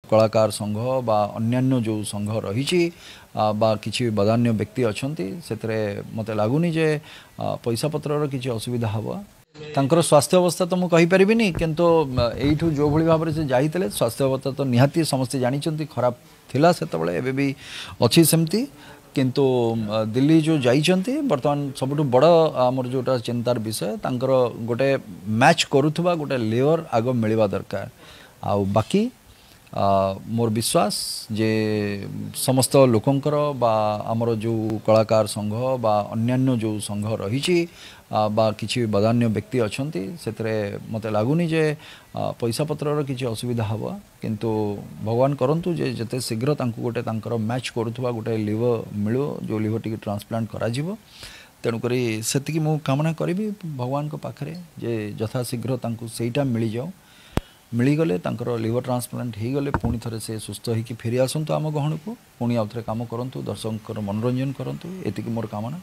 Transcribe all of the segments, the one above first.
कलाकार संघ बा अन्यान्य जो संघ रही बा किसी बदान्य व्यक्ति अच्छा से मत लगुनि जे पैसा पतर किसी असुविधा हम तांकर स्वास्थ्य अवस्था तो मुझे कहीपरि किंतु यू जो भाई भाव से जाते स्वास्थ्य अवस्था तो निहाती समस्ते जानते खराब थिला से एवं भी अच्छी सेमती किंतु दिल्ली जो जाइए बर्तमान सबुठ बड़ आमर जोटा चिंतार विषय तांकर गोटे मैच करुवा गोटे लेयर आग मिलवा दरकार आउ बाकी मोर विश्वास जे समस्त लोकंकर बा आमर जो कलाकार संघ बा अन्यान्य जो संघ रही बा किसी बदान्य व्यक्ति अच्छा से मत लगुनि जे पैसा पतर किसी असुविधा हम किंतु भगवान करंतु जे जते शीघ्र तांको गोटे तांकर मैच करुवा गोटे लिवर मिलो जो लिवर टी ट्रांसप्लांट करा तेणुक से मु कामना करी भगवान को पाखरे जे यथा शीघ्र तांको सेटा मिल जाओ मिलगले लिवर ट्रांसप्लांट हो गले पुणी थे से सुस्थ होकर फेरी आसतु आम गहन को पुणी आउ थे कम करूँ दर्शक मनोरंजन करूँ ये मोर कामना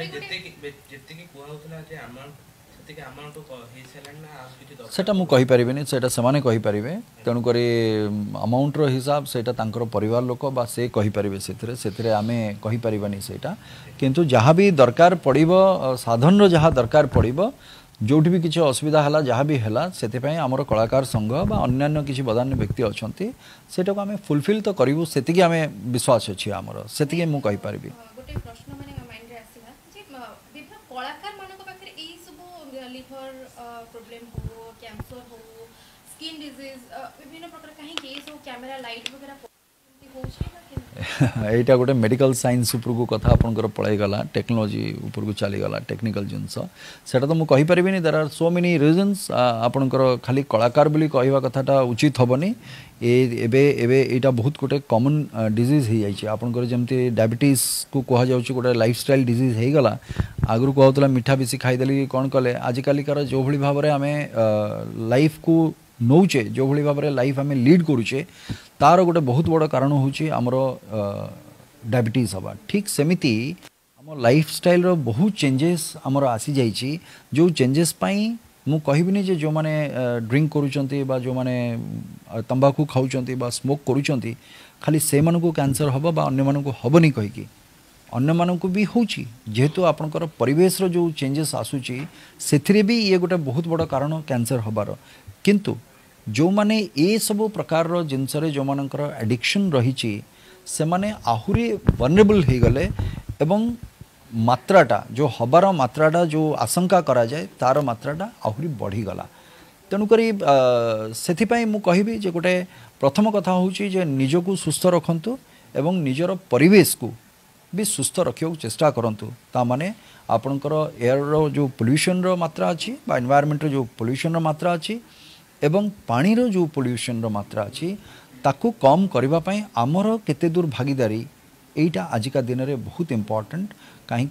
सेटा मु कहि परिबेनी सेटा समाने कहि परिबे तेणुक अमाउंटर हिसाब सेटा तांकर परिवार लोक बा से कहि परिबे सेथिरे आमे कहि परिबानी सेटा किंतु जहाँ भी दरकार पड़िबो साधन जहाँ दरकार पड़िबो जोठी भी किसी असुविधा है जहाँ भी है से आमर कलाकार संघ बा अन्यान्य किसी बदान्य व्यक्ति अच्छा सेटा को आम फुलफिल तो करूँ से विश्वास अच्छी आमर से मु कहि परिबी यहाँ गोटे मेडिकल साइंस उपर को कथा आपंकर पलैगला टेक्नोलोजी उपर को चलीगला टेक्निकल जिनस सेटा तो मुझे कहीपरि there are so many reasons आपंकर खाली कलाकार बोली कहवा कथाटा उचित हेनी एटा बहुत गोटे कॉमन डिजीज हो जाए आपंकर जमती डायबिटीज को कह जाऊँ गोटे लाइफस्टाइल डिजीज हो गला आगु कहला मीठा बेसी खाईदेली कौन कले आजिकालिकार जो भाई भाव में आम लाइफ को नौचे जो भाई भाव में लाइफ आम लीड करुचे तार गोटे बहुत बड़ कारण हूँ आमर डायबिटीज हवा ठीक सेमिति आम लाइफस्टाइल रो बहुत चेंजेस आमर आसी जाइए जो चेंजेस पाई मु कहबिनी जे जो माने ड्रिंक करूचंती बा जो माने तंबाकू खाऊचंती बा स्मोक करूचंती खाली से मानकु कैंसर हबो बा अन्य मानकु हबनी कहिकी अन्य मानकु भी होची जेहेतु आपनकर परिवेश रो जो चेंजेस आसुची सेथिरे भी ये गोटे बहुत बड़ कारण कैंसर हबार किंतु जो माने ए सब प्रकार रो जिनसरे जो मानकर एडिक्शन रही से माने आहुरी वनरेबल हो गले एवं मात्राटा जो हबार मात्राटा जो आशंका करा जाए तार मात्राटा आहुरी बढ़ीगला तेणुक से मु कहि जे गोटे प्रथम कथा हूँ जे निजको सुस्थ रखंतु एवं निजर परिवेश को भी सुस्थ रखा चेष्टा करंतु ता माने आपनकर एयर रो जो पोल्यूशन रो मात्रा अच्छी बा एनवायरमेंट रो जो पोल्यूशन रो मात्रा अच्छी एवं पानी रो जो पोल्यूशन रो मात्रा अच्छी ताकू कम करबा पई आमर केते दूर भागीदारी एटा आजिका दिन में बहुत इम्पोर्टेंट कहीं